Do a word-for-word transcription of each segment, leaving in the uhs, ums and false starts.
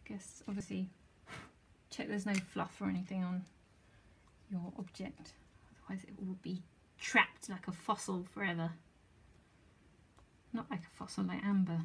guess obviously check there's no fluff or anything on your object, otherwise it will be trapped like a fossil forever. Not like a fossil, like amber.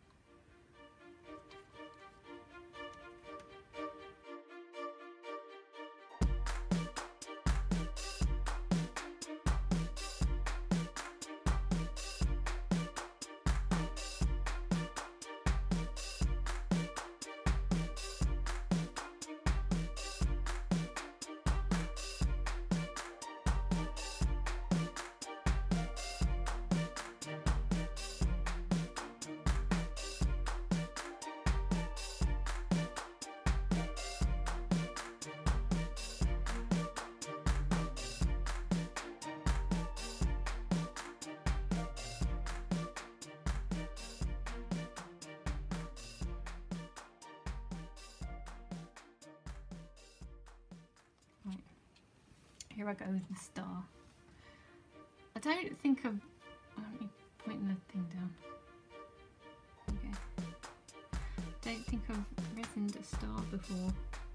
Here I go with the star. I don't think I've... Let me point the thing down. Okay. Don't think I've resined a star before.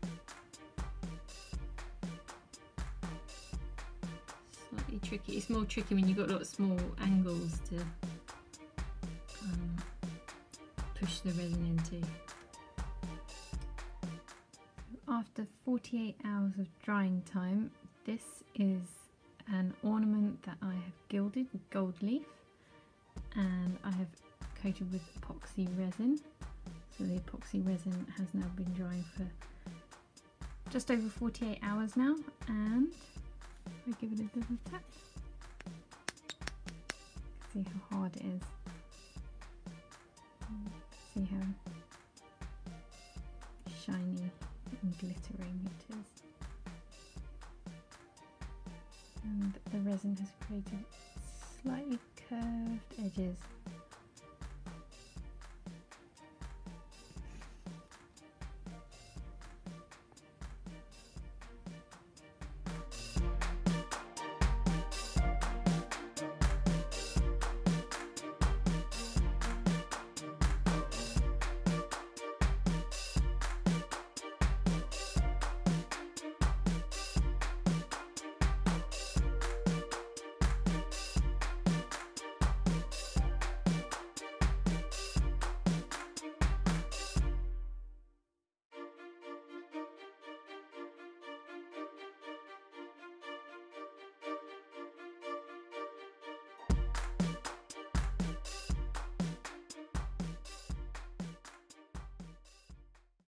Slightly tricky. It's more tricky when you've got lots of small angles to um, push the resin into. After forty-eight hours of drying time, this is an ornament that I have gilded with gold leaf, and I have coated with epoxy resin. So the epoxy resin has now been drying for just over forty-eight hours now, and I give it a little tap. See how hard it is. See how shiny and glittering it is. And the resin has created slightly curved edges